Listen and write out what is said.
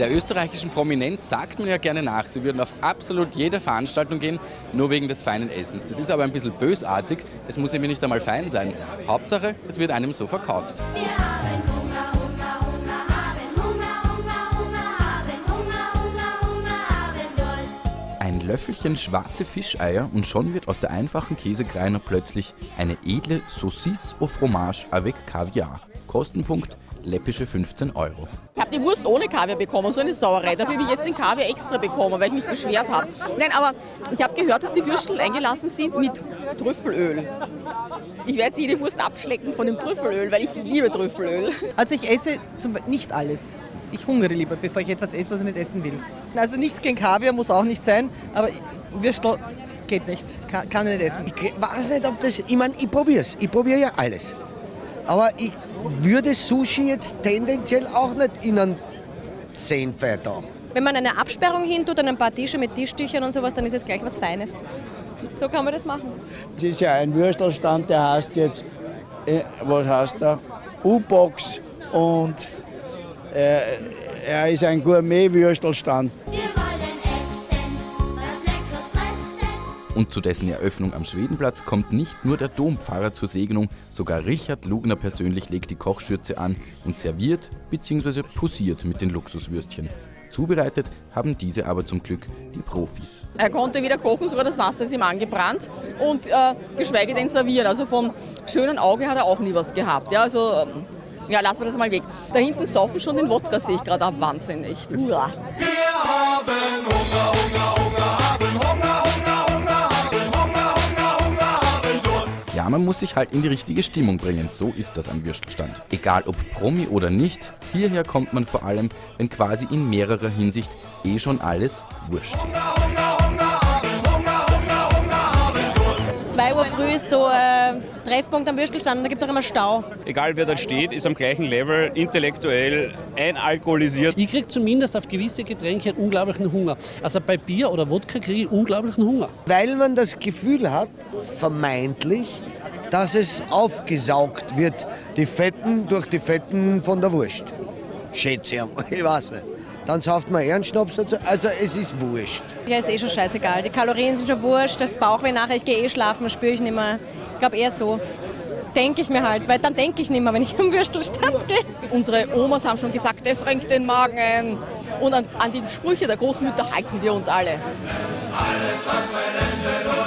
Der österreichischen Prominenz sagt man ja gerne nach, sie würden auf absolut jede Veranstaltung gehen, nur wegen des feinen Essens. Das ist aber ein bisschen bösartig, es muss nämlich nicht einmal fein sein. Hauptsache, es wird einem so verkauft. Ein Löffelchen schwarze Fischeier und schon wird aus der einfachen Käsekreiner plötzlich eine edle Saucisse au fromage avec Kaviar. Kostenpunkt läppische 15 €. Ich habe die Wurst ohne Kaviar bekommen, so eine Sauerei. Dafür habe ich jetzt den Kaviar extra bekommen, weil ich mich beschwert habe. Nein, aber ich habe gehört, dass die Würstel eingelassen sind mit Trüffelöl. Ich werde jetzt jede Wurst abschlecken von dem Trüffelöl, weil ich liebe Trüffelöl. Also ich esse nicht alles. Ich hungere lieber, bevor ich etwas esse, was ich nicht essen will. Also nichts gegen Kaviar muss auch nicht sein, aber Würstel geht nicht, kann ich nicht essen. Ich weiß nicht, ob das, ich meine, ich probiere es. Ich probiere ja alles. Aber ich würde Sushi jetzt tendenziell auch nicht in einen 10 Feiertag. Wenn man eine Absperrung hintut und ein paar Tische mit Tischtüchern und sowas, dann ist es gleich was Feines. So kann man das machen. Es ist ja ein Würstelstand, der heißt jetzt, was heißt der? U-Box und er ist ein Gourmet-Würstelstand. Und zu dessen Eröffnung am Schwedenplatz kommt nicht nur der Dompfarrer zur Segnung, sogar Richard Lugner persönlich legt die Kochschürze an und serviert bzw. poussiert mit den Luxuswürstchen. Zubereitet haben diese aber zum Glück die Profis. Er konnte wieder kochen, sogar das Wasser ist ihm angebrannt und geschweige denn servieren. Also vom schönen Auge hat er auch nie was gehabt. Ja, also, ja, lassen wir das mal weg. Da hinten saufen schon den Wodka, sehe ich gerade ab. Wahnsinn, echt. Uah. Wir haben Hunger, Hunger, Hunger, haben Hunger, Hunger, Hunger, haben Hunger, Hunger, Hunger, haben Durst. Ja, man muss sich halt in die richtige Stimmung bringen, so ist das am Würstelstand. Egal ob Promi oder nicht, hierher kommt man vor allem, wenn quasi in mehrerer Hinsicht schon alles wurscht ist. 2 Uhr früh ist so Treffpunkt am Würstelstand und da gibt es auch immer Stau. Egal wer da steht, ist am gleichen Level, intellektuell, einalkoholisiert. Ich kriege zumindest auf gewisse Getränke einen unglaublichen Hunger. Also bei Bier oder Wodka kriege ich unglaublichen Hunger. Weil man das Gefühl hat, vermeintlich, dass es aufgesaugt wird, die Fetten durch die Fetten von der Wurst. Schätze ich einmal, ich weiß nicht. Dann sauft man eher einen Schnaps dazu. Also es ist wurscht. Ja, ist schon scheißegal. Die Kalorien sind schon wurscht, das Bauchweh nachher, ich gehe schlafen, spüre ich nicht mehr. Ich glaube eher so. Denke ich mir halt, weil dann denke ich nicht mehr, wenn ich am Würstelstand gehe. Unsere Omas haben schon gesagt, es renkt den Magen. Und an die Sprüche der Großmütter halten wir uns alle. Alles hat ein Ende.